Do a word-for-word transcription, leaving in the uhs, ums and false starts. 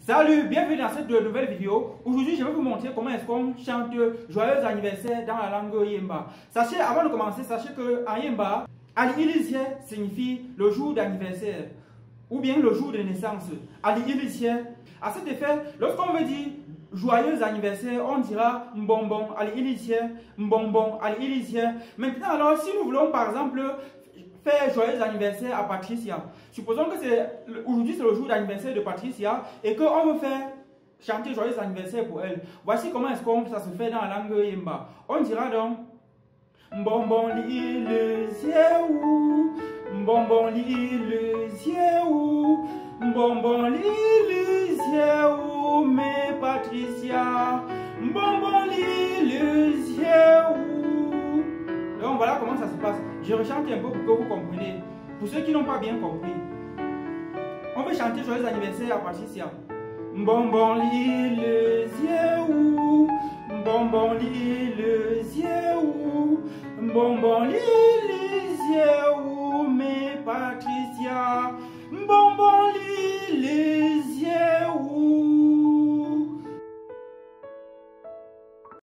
Salut, bienvenue dans cette nouvelle vidéo. Aujourd'hui, je vais vous montrer comment est-ce qu'on chante joyeux anniversaire dans la langue Yemba. Sachez, avant de commencer, sachez que en Yemba, Ali Ilisie signifie le jour d'anniversaire ou bien le jour de naissance. Ali Ilisie. À cet effet, lorsqu'on veut dire joyeux anniversaire, on dira mbonbon Ali Ilisie, mbonbon Ali Ilisie. Maintenant, alors, si nous voulons par exemple faire joyeux anniversaire à Patricia. Supposons que c'est aujourd'hui c'est le jour d'anniversaire de Patricia et qu'on veut faire chanter joyeux anniversaire pour elle. Voici comment est-ce que ça se fait dans la langue Yemba. On dira donc mbonbon li le zieu, mbonbon li le zieu, mbonbon li le zieu, mais Patricia, mbonbon li le zieu. Donc voilà comment ça se passe. Je rechante un peu pour que vous compreniez. Pour ceux qui n'ont pas bien compris, on veut chanter joyeux anniversaire à Patricia. Mbonbon li le zieu, mbonbon li le zieu, mbonbon li